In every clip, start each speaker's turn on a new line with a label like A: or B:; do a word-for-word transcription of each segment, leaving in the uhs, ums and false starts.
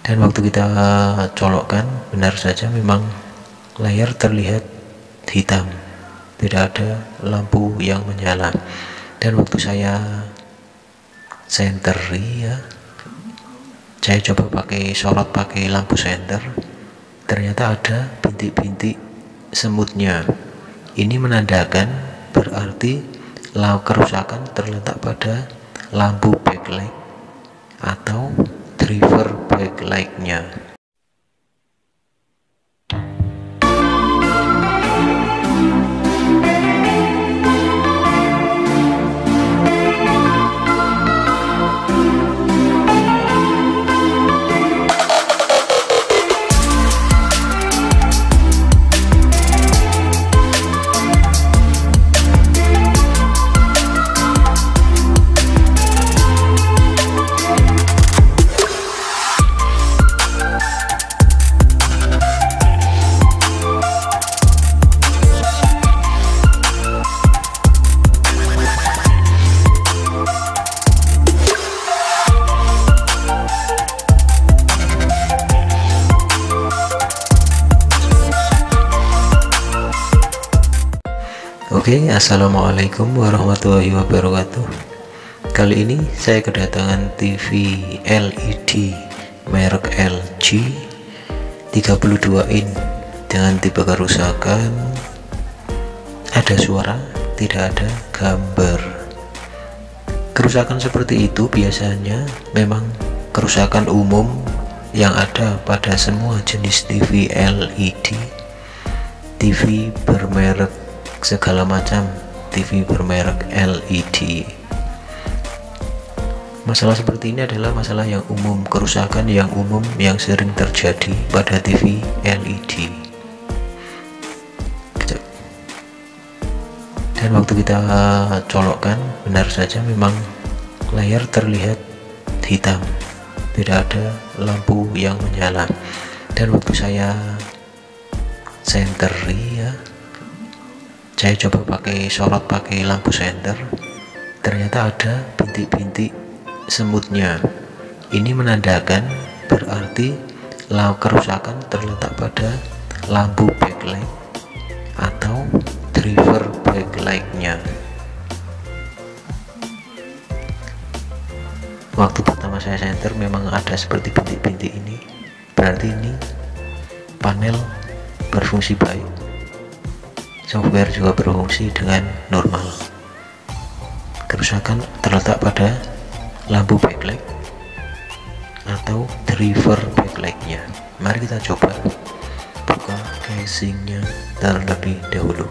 A: Dan waktu kita colokkan, benar saja memang layar terlihat hitam, tidak ada lampu yang menyala. Dan waktu saya senteri ya, saya coba pakai sorot pakai lampu senter, ternyata ada bintik-bintik semutnya. Ini menandakan berarti kerusakan terletak pada lampu backlight atau driver backlightnya. Oke, okay, assalamualaikum warahmatullahi wabarakatuh. Kali ini saya kedatangan T V L E D merek L G tiga puluh dua in dengan tipe kerusakan ada suara, tidak ada gambar. Kerusakan seperti itu biasanya memang kerusakan umum yang ada pada semua jenis T V L E D, T V bermerek segala macam T V bermerek L E D. Masalah seperti ini adalah masalah yang umum, kerusakan yang umum yang sering terjadi pada T V L E D. Dan waktu kita colokkan, benar saja memang layar terlihat hitam, tidak ada lampu yang menyala. Dan waktu saya senteri ya, saya coba pakai sorot pakai lampu senter, ternyata ada bintik-bintik semutnya. Ini menandakan berarti kerusakan terletak pada lampu backlight atau driver backlightnya. Waktu pertama saya senter memang ada seperti bintik-bintik ini, berarti ini panel berfungsi baik, software juga berfungsi dengan normal. Kerusakan terletak pada lampu backlight atau driver backlightnya. Mari kita coba buka casingnya terlebih dahulu.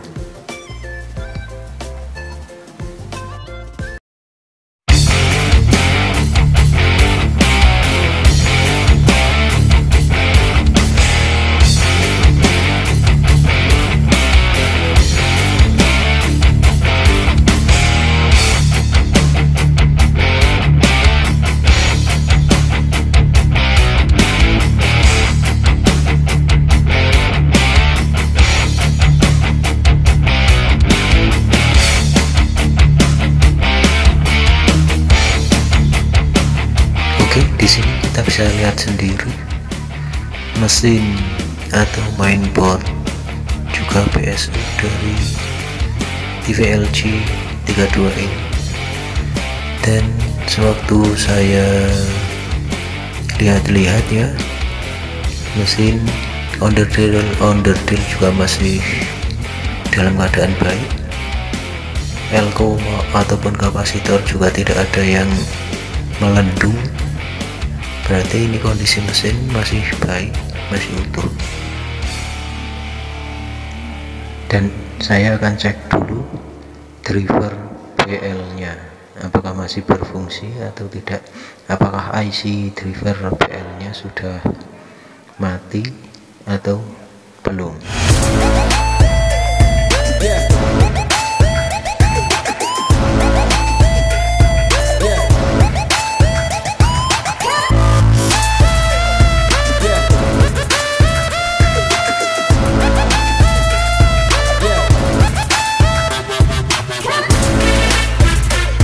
A: Oke, di sini kita bisa lihat sendiri mesin atau mainboard juga P S U dari T V L G tiga puluh dua in. Dan sewaktu saya lihat-lihat ya, mesin onderdil onderdil juga masih dalam keadaan baik. Elko ataupun kapasitor juga tidak ada yang melendung, berarti ini kondisi mesin masih baik, masih utuh. Dan saya akan cek dulu driver B L nya apakah masih berfungsi atau tidak, apakah I C driver B L nya sudah mati atau belum.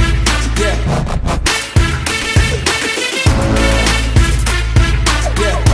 B: Yeah.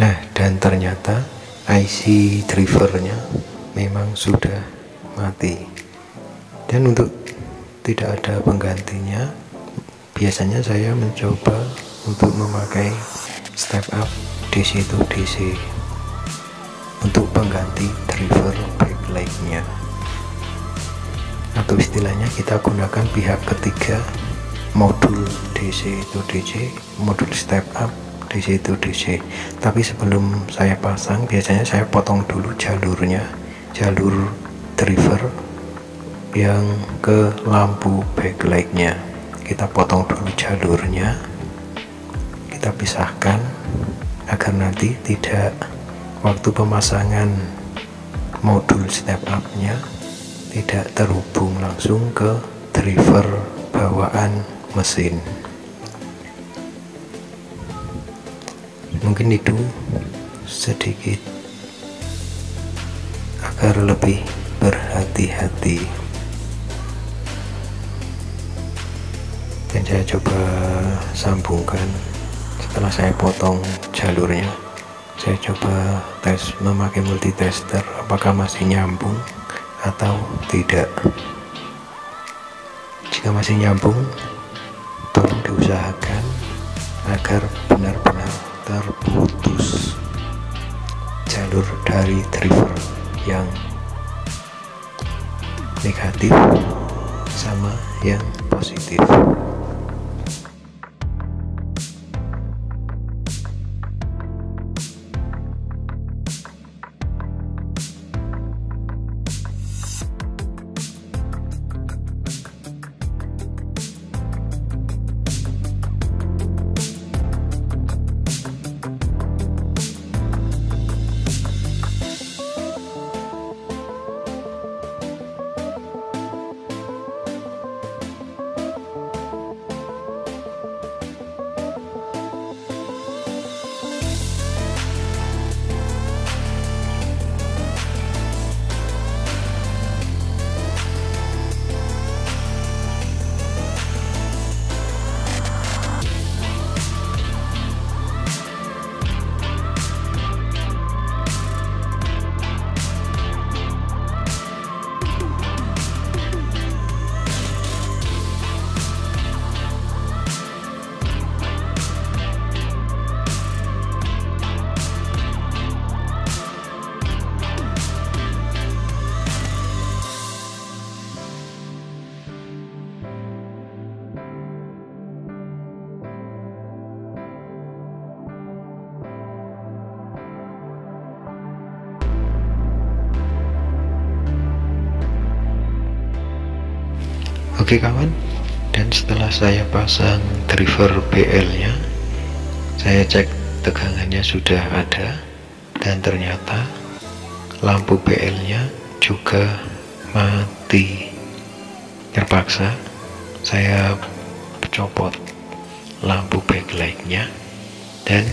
A: Nah, dan ternyata I C drivernya memang sudah mati, dan untuk tidak ada penggantinya, biasanya saya mencoba untuk memakai step up D C to D C untuk pengganti driver backlight-nya, atau istilahnya kita gunakan pihak ketiga modul D C to D C, modul step up D C to D C. Tapi sebelum saya pasang, biasanya saya potong dulu jalurnya, jalur driver yang ke lampu backlight-nya. Kita potong dulu jalurnya, kita pisahkan agar nanti tidak, waktu pemasangan modul step up-nya tidak terhubung langsung ke driver bawaan mesin. Mungkin itu sedikit agar lebih berhati-hati, dan saya coba sambungkan. Setelah saya potong jalurnya, saya coba tes memakai multitester apakah masih nyambung atau tidak. Jika masih nyambung, tolong diusahakan agar benar-benar terputus jalur dari driver yang negatif sama yang positif. Oke kawan, dan setelah saya pasang driver B L nya, saya cek tegangannya sudah ada, dan ternyata lampu B L nya juga mati. Terpaksa saya copot lampu backlight nya dan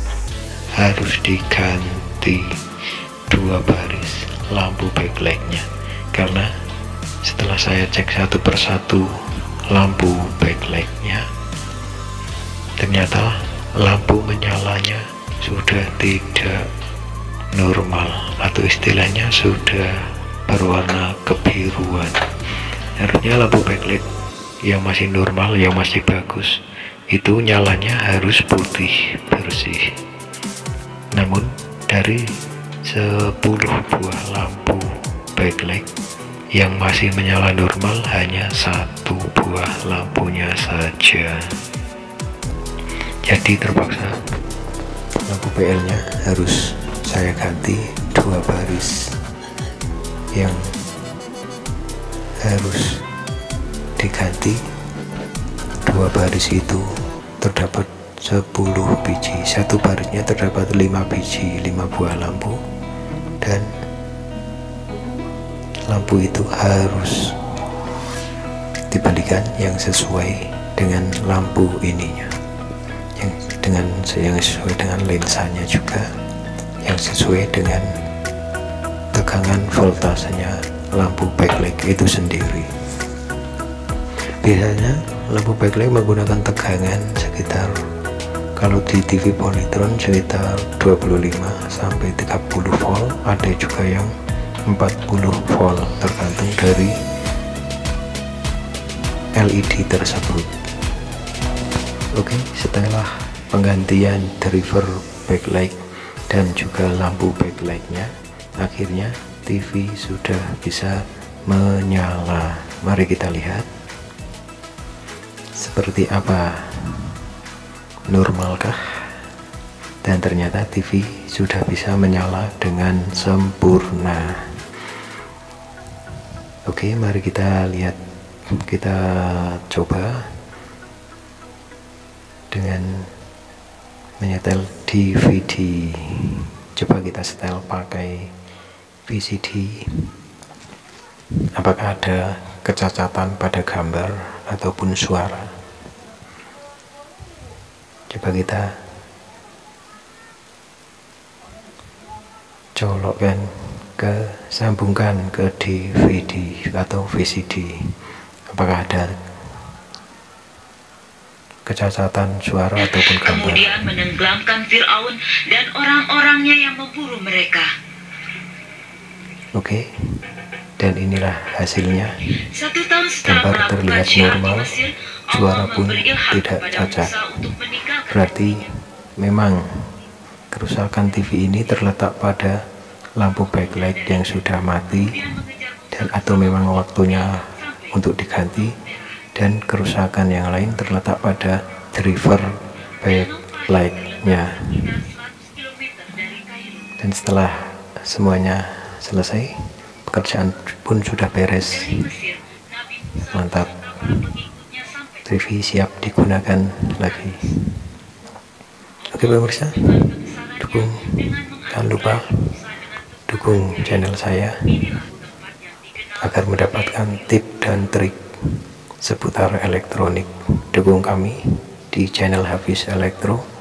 A: harus diganti dua baris lampu backlight nya, karena setelah saya cek satu persatu lampu backlight-nya, ternyata lampu menyalanya sudah tidak normal, atau istilahnya sudah berwarna kebiruan. Harusnya lampu backlight yang masih normal, yang masih bagus, itu nyalanya harus putih bersih. Namun dari sepuluh buah lampu backlight yang masih menyala normal, hanya satu buah lampunya saja. Jadi terpaksa lampu B L nya harus saya ganti dua baris, yang harus diganti dua baris itu terdapat sepuluh biji, satu barisnya terdapat lima biji, lima buah lampu, dan lampu itu harus dibalikan yang sesuai dengan lampu ininya, yang dengan yang sesuai dengan lensanya juga, yang sesuai dengan tegangan voltasenya lampu backlight itu sendiri. Biasanya lampu backlight menggunakan tegangan sekitar Kalau di T V Polytron sekitar dua puluh lima sampai tiga puluh volt, ada juga yang empat puluh volt, tergantung dari L E D tersebut. Oke, setelah penggantian driver backlight dan juga lampu backlightnya, akhirnya T V sudah bisa menyala. Mari kita lihat seperti apa, normalkah? Dan ternyata T V sudah bisa menyala dengan sempurna. Oke, mari kita lihat, kita coba dengan menyetel D V D. Coba kita setel pakai V C D. Apakah ada kecacatan pada gambar ataupun suara? Coba kita colokkan ke, sambungkan ke D V D atau V C D. Apakah ada kecacatan suara ataupun gambar?
B: Kemudian menenggelamkan Fir'aun dan orang-orangnya yang memburu mereka.
A: Oke, dan inilah hasilnya.
B: Satu tahun setelah
A: Gambar
B: melakukan
A: terlihat
B: jihad di
A: normal,
B: Mesir,
A: suara
B: Allah
A: pun
B: memberi ilham
A: tidak
B: kepada
A: cacat.
B: Musa untuk meninggalkan
A: Berarti memang kerusakan T V ini terletak pada lampu backlight yang sudah mati, dan atau memang waktunya untuk diganti, dan kerusakan yang lain terletak pada driver backlightnya. Dan setelah semuanya selesai, pekerjaan pun sudah beres. Mantap, T V siap digunakan lagi. Oke pemirsa, dukung, jangan lupa dukung channel saya agar mendapatkan tip dan trik seputar elektronik. Dukung kami di channel Hafiz Elektro